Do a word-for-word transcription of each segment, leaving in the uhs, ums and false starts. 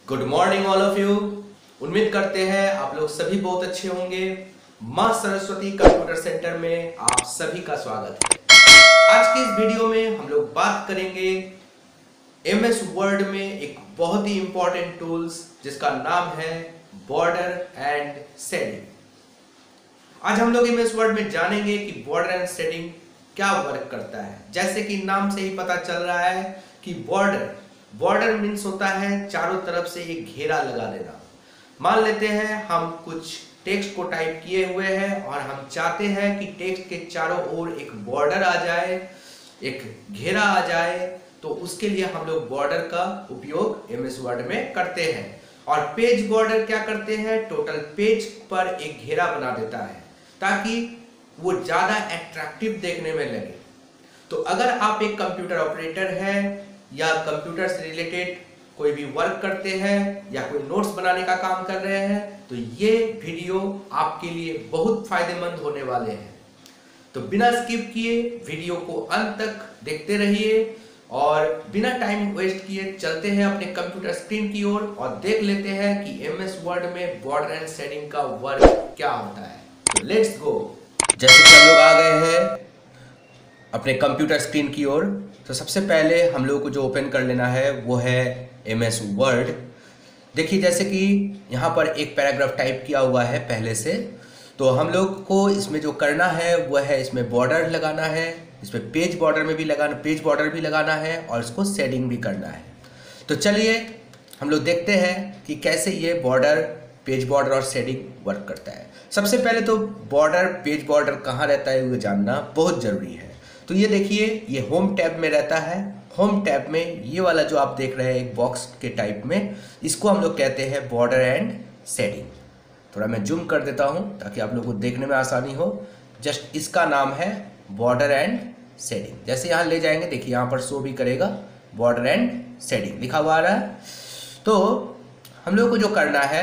Good morning all of you. उम्मीद करते हैं आप लोग सभी बहुत अच्छे होंगे। मां सरस्वती कंप्यूटर सेंटर में आप सभी का स्वागत है। आज की इस वीडियो में हम लोग बात करेंगे एमएस वर्ड में एक बहुत ही इंपॉर्टेंट टूल्स जिसका नाम है बॉर्डर एंड शेडिंग। आज हम लोग एमएस वर्ड में जानेंगे कि बॉर्डर एंड शेडिंग क्या वर्क करता है। जैसे कि नाम से ही पता चल रहा है कि बॉर्डर बॉर्डर मीन्स होता है चारों तरफ से एक घेरा लगा देना। मान लेते हैं हम कुछ टेक्स्ट को टाइप किए हुए हैं और हम चाहते हैं कि टेक्स्ट के चारों ओर एक बॉर्डर आ जाए, एक घेरा आ जाए, तो उसके लिए हम लोग बॉर्डर का उपयोग एमएस वर्ड में करते हैं। और पेज बॉर्डर क्या करते हैं, टोटल पेज पर एक घेरा बना देता है ताकि वो ज्यादा अट्रैक्टिव देखने में लगे। तो अगर आप एक कंप्यूटर ऑपरेटर हैं या कंप्यूटर से रिलेटेड कोई भी वर्क करते हैं या कोई नोट्स बनाने का काम कर रहे हैं तो ये वीडियो आपके लिए बहुत फायदेमंद होने वाले हैं। तो बिना स्किप किए वीडियो को अंत तक देखते रहिए और बिना टाइम वेस्ट किए चलते हैं अपने कंप्यूटर स्क्रीन की ओर और, और देख लेते हैं कि एमएस वर्ड में बॉर्डर एंड शेडिंग का वर्क क्या होता है। तो लेट्स गो। जैसे कि हम लोग आ गए हैं अपने कंप्यूटर स्क्रीन की ओर, तो सबसे पहले हम लोगों को जो ओपन कर लेना है वो है एमएस वर्ड। देखिए जैसे कि यहाँ पर एक पैराग्राफ टाइप किया हुआ है पहले से, तो हम लोग को इसमें जो करना है वो है इसमें बॉर्डर लगाना है, इसमें पेज बॉर्डर में भी लगाना पेज बॉर्डर भी लगाना है और इसको शेडिंग भी करना है। तो चलिए हम लोग देखते हैं कि कैसे ये बॉर्डर पेज बॉर्डर और शेडिंग वर्क करता है। सबसे पहले तो बॉर्डर पेज बॉर्डर कहाँ रहता है वो जानना बहुत ज़रूरी है। तो ये देखिए ये होम टैब में रहता है। होम टैब में ये वाला जो आप देख रहे हैं एक बॉक्स के टाइप में, इसको हम लोग कहते हैं बॉर्डर एंड शेडिंग। थोड़ा मैं जूम कर देता हूँ ताकि आप लोगों को देखने में आसानी हो। जस्ट इसका नाम है बॉर्डर एंड शेडिंग। जैसे यहाँ ले जाएंगे देखिए यहाँ पर शो भी करेगा बॉर्डर एंड शेडिंग लिखा हुआ आ रहा है। तो हम लोगों को जो करना है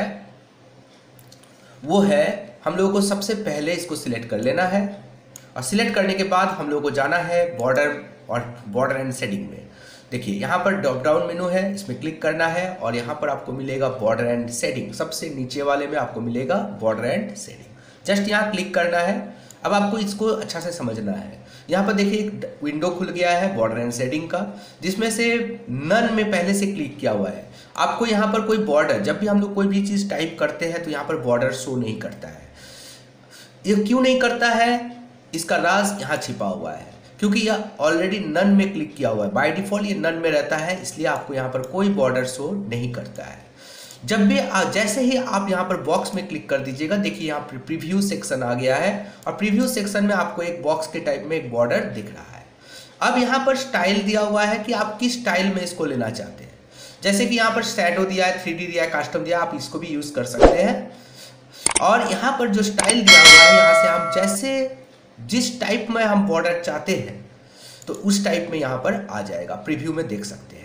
वो है हम लोगों को सबसे पहले इसको सिलेक्ट कर लेना है और सिलेक्ट करने के बाद हम लोगों को जाना है बॉर्डर और बॉर्डर एंड शेडिंग में। देखिए यहाँ पर ड्रॉप डाउन मेनू है, इसमें क्लिक करना है और यहाँ पर आपको मिलेगा बॉर्डर एंड शेडिंग। सबसे नीचे वाले में आपको मिलेगा बॉर्डर एंड शेडिंग। जस्ट यहाँ क्लिक करना है। अब आपको इसको अच्छा से समझना है। यहाँ पर देखिए एक विंडो खुल गया है बॉर्डर एंड शेडिंग का, जिसमें से नन में पहले से क्लिक किया हुआ है। आपको यहाँ पर कोई बॉर्डर, जब भी हम लोग कोई भी चीज़ टाइप करते हैं तो यहाँ पर बॉर्डर शो नहीं करता है। ये क्यों नहीं करता है, इसका राज यहाँ छिपा हुआ है, क्योंकि यह ऑलरेडी नन में क्लिक किया हुआ है। बाय डिफॉल्ट ये नन में रहता है, इसलिए आपको यहाँ पर कोई बॉर्डर शो नहीं करता है। जब भी आ, जैसे ही आप यहाँ पर बॉक्स में क्लिक कर दीजिएगा, देखिए यहाँ पर प्रीव्यू सेक्शन आ गया है और प्रीव्यू सेक्शन में आपको एक बॉक्स के टाइप में एक बॉर्डर दिख रहा है। अब यहाँ पर स्टाइल दिया हुआ है कि आप किस स्टाइल में इसको लेना चाहते हैं। जैसे कि यहाँ पर शैडो दिया है, थ्री डी दिया है, कस्टम दिया है, आप इसको भी यूज कर सकते हैं। और यहाँ पर जो स्टाइल दिया हुआ है, यहाँ से हम जैसे जिस टाइप में हम बॉर्डर चाहते हैं तो उस टाइप में यहाँ पर आ जाएगा, प्रीव्यू में देख सकते हैं।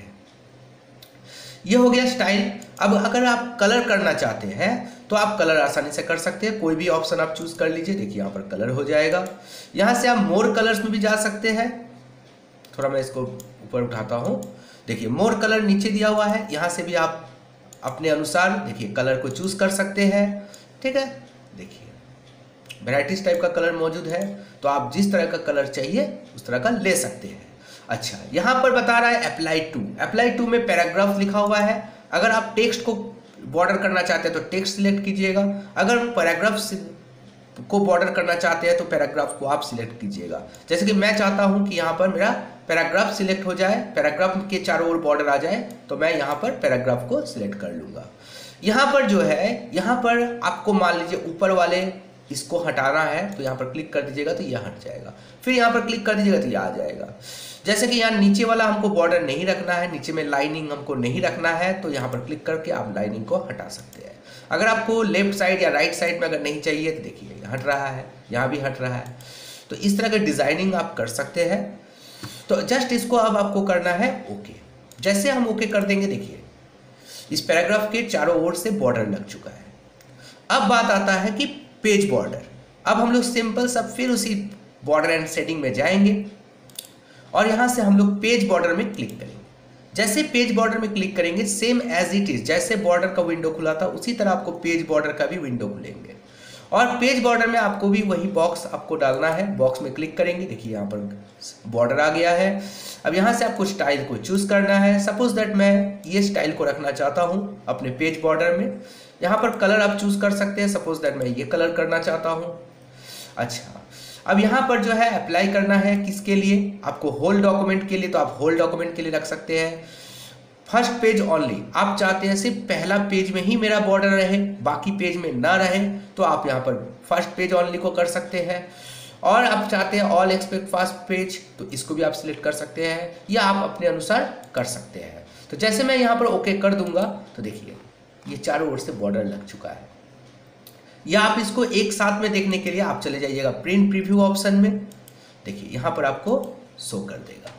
ये हो गया स्टाइल। अब अगर आप कलर करना चाहते हैं तो आप कलर आसानी से कर सकते हैं, कोई भी ऑप्शन आप चूज कर लीजिए। देखिए यहाँ पर कलर हो जाएगा। यहाँ से आप मोर कलर्स में भी जा सकते हैं। थोड़ा मैं इसको ऊपर उठाता हूँ। देखिए मोर कलर नीचे दिया हुआ है, यहाँ से भी आप अपने अनुसार देखिए कलर को चूज कर सकते हैं। ठीक है, देखिए वैराइटीज टाइप का कलर मौजूद है, तो आप जिस तरह का कलर चाहिए उस तरह का ले सकते हैं। अच्छा, यहाँ पर बता रहा है अप्लाई टू। अप्लाई टू में पैराग्राफ लिखा हुआ है। अगर आप टेक्स्ट को बॉर्डर करना चाहते हैं तो टेक्स्ट सिलेक्ट कीजिएगा, अगर पैराग्राफ को बॉर्डर करना चाहते हैं तो पैराग्राफ को आप सिलेक्ट कीजिएगा। जैसे कि मैं चाहता हूँ कि यहाँ पर मेरा पैराग्राफ सिलेक्ट हो जाए, पैराग्राफ के चारों ओर बॉर्डर आ जाए, तो मैं यहाँ पर पैराग्राफ को सिलेक्ट कर लूँगा। यहाँ पर जो है, यहाँ पर आपको मान लीजिए ऊपर वाले इसको हटाना है तो यहाँ पर क्लिक कर दीजिएगा तो यह हट जाएगा, फिर यहाँ पर क्लिक कर दीजिएगा तो यह आ जाएगा। जैसे कि यहाँ नीचे वाला हमको बॉर्डर नहीं रखना है, नीचे में लाइनिंग हमको नहीं रखना है, तो यहाँ पर क्लिक करके आप लाइनिंग को हटा सकते हैं। अगर आपको लेफ्ट साइड या राइट साइड में अगर नहीं चाहिए तो देखिए हट रहा है, यहाँ भी हट रहा है। तो इस तरह का डिजाइनिंग आप कर सकते हैं। तो जस्ट इसको अब आपको करना है ओके। जैसे हम ओके कर देंगे, देखिए इस पैराग्राफ के चारों ओर से बॉर्डर लग चुका है। अब बात आता है कि पेज बॉर्डर। अब हम लोग सिंपल सब फिर उसी बॉर्डर एंड शेडिंग में जाएंगे और यहां से हम लोग पेज बॉर्डर में क्लिक करेंगे। जैसे पेज बॉर्डर में क्लिक करेंगे सेम एज इट इज, जैसे बॉर्डर का विंडो खुला था उसी तरह आपको पेज बॉर्डर का भी विंडो खुलेंगे। और पेज बॉर्डर में आपको भी वही बॉक्स आपको डालना है। बॉक्स में क्लिक करेंगे, देखिए यहाँ पर बॉर्डर आ गया है। अब यहाँ से आपको स्टाइल को चूज करना है। सपोज दैट मैं ये स्टाइल को रखना चाहता हूँ अपने पेज बॉर्डर में। यहाँ पर कलर आप चूज कर सकते हैं। सपोज दैट मैं ये कलर करना चाहता हूँ। अच्छा, अब यहाँ पर जो है अप्लाई करना है किसके लिए, आपको होल डॉक्यूमेंट के लिए, तो आप होल डॉक्यूमेंट के लिए रख सकते हैं। फर्स्ट पेज ओनली, आप चाहते हैं सिर्फ पहला पेज में ही मेरा बॉर्डर रहे, बाकी पेज में ना रहे, तो आप यहाँ पर फर्स्ट पेज ओनली को कर सकते हैं। और आप चाहते हैं ऑल एक्सपेक्ट फर्स्ट पेज, तो इसको भी आप सिलेक्ट कर सकते हैं, या आप अपने अनुसार कर सकते हैं। तो जैसे मैं यहाँ पर ओके कर दूंगा तो देखिए ये चारों ओर से बॉर्डर लग चुका है। या आप इसको एक साथ में देखने के लिए आप चले जाइएगा प्रिंट प्रीव्यू ऑप्शन में, देखिए यहाँ पर आपको शो कर देगा।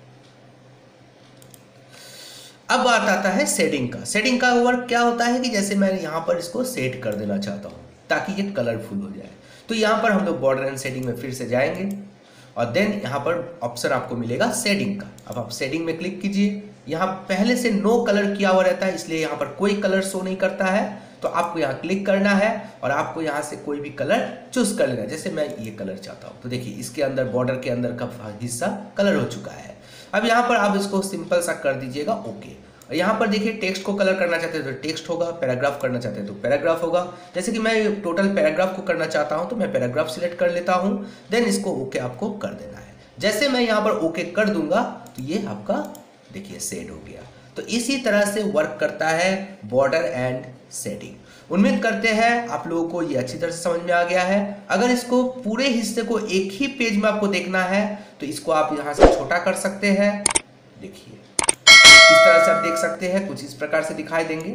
अब बात आता है शेडिंग का। शेडिंग का वर्क क्या होता है कि जैसे मैं यहाँ पर इसको सेट कर देना चाहता हूँ ताकि ये कलरफुल हो जाए, तो यहाँ पर हम लोग बॉर्डर एंड शेडिंग में फिर से जाएंगे और देन यहाँ पर ऑप्शन आपको मिलेगा शेडिंग का। अब आप शेडिंग में क्लिक कीजिए। यहाँ पहले से नो कलर किया हुआ रहता है, इसलिए यहाँ पर कोई कलर शो नहीं करता है। तो आपको यहाँ क्लिक करना है और आपको यहाँ से कोई भी कलर चूज कर लेना है। जैसे मैं ये कलर चाहता हूँ, तो देखिए इसके अंदर बॉर्डर के अंदर का हिस्सा कलर हो चुका है। अब यहाँ पर आप इसको सिंपल सा कर दीजिएगा ओके। और यहाँ पर देखिए टेक्स्ट को कलर करना चाहते हैं तो टेक्स्ट होगा, पैराग्राफ करना चाहते हैं तो पैराग्राफ होगा। जैसे कि मैं टोटल पैराग्राफ को करना चाहता हूँ तो मैं पैराग्राफ सिलेक्ट कर लेता हूँ, देन इसको ओके आपको कर देना है। जैसे मैं यहाँ पर ओके कर दूंगा तो ये आपका देखिए शेड हो गया। तो इसी तरह से वर्क करता है बॉर्डर एंड शेडिंग। उम्मीद करते हैं आप लोगों को ये अच्छी तरह से समझ में आ गया है। अगर इसको पूरे हिस्से को एक ही पेज में आपको देखना है तो इसको आप यहाँ से छोटा कर सकते हैं। देखिए इस तरह से आप देख सकते हैं, कुछ इस प्रकार से दिखाई देंगे।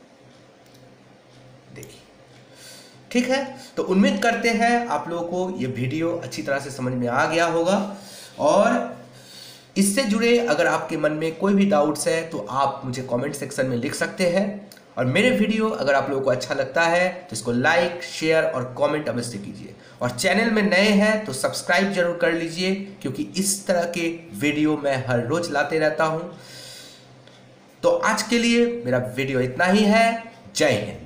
देखिए ठीक है, तो उम्मीद करते हैं आप लोगों को ये वीडियो अच्छी तरह से समझ में आ गया होगा। और इससे जुड़े अगर आपके मन में कोई भी डाउट्स है तो आप मुझे कमेंट सेक्शन में लिख सकते हैं। और मेरे वीडियो अगर आप लोगों को अच्छा लगता है तो इसको लाइक, शेयर और कमेंट अवश्य कीजिए। और चैनल में नए हैं तो सब्सक्राइब जरूर कर लीजिए, क्योंकि इस तरह के वीडियो मैं हर रोज लाते रहता हूं। तो आज के लिए मेरा वीडियो इतना ही है। जय हिंद।